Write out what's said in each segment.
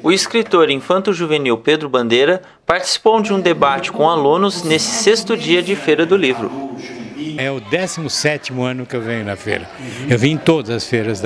O escritor infanto-juvenil Pedro Bandeira participou de um debate com alunos nesse 6º dia de Feira do Livro. É o 17º ano que eu venho na feira. Eu vim em todas as feiras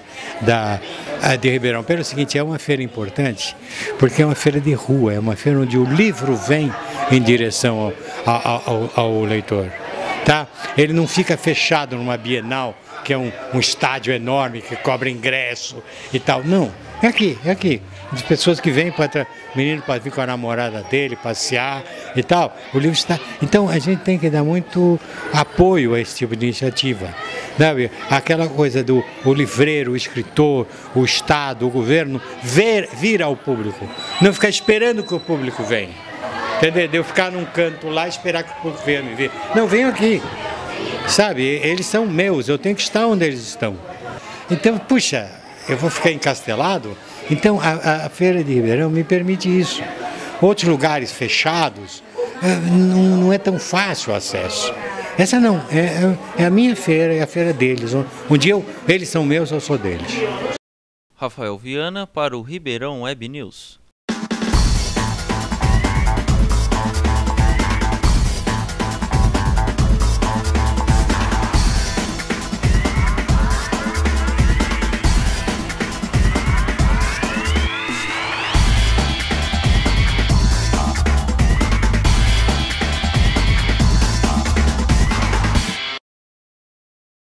de Ribeirão. Pelo seguinte, é uma feira importante, porque é uma feira de rua, é uma feira onde o livro vem em direção ao leitor. Tá? Ele não fica fechado numa Bienal, que é um estádio enorme, que cobra ingresso e tal. Não, é aqui, é aqui. As pessoas que vêm, o menino pode vir com a namorada dele, passear e tal. O livro está... Então a gente tem que dar muito apoio a esse tipo de iniciativa. Sabe? Aquela coisa do livreiro, o escritor, o Estado, o governo, vir ao público. Não ficar esperando que o público venha. Entendeu? Eu ficar num canto lá e esperar que o público venha me ver. Não, venham aqui. Sabe? Eles são meus, eu tenho que estar onde eles estão. Então, puxa, eu vou ficar encastelado? Então, a Feira de Ribeirão me permite isso. Outros lugares fechados, não é tão fácil o acesso. Essa não, é a minha feira, é a feira deles. Um dia eles são meus, eu sou deles. Rafael Viana para o Ribeirão Web News.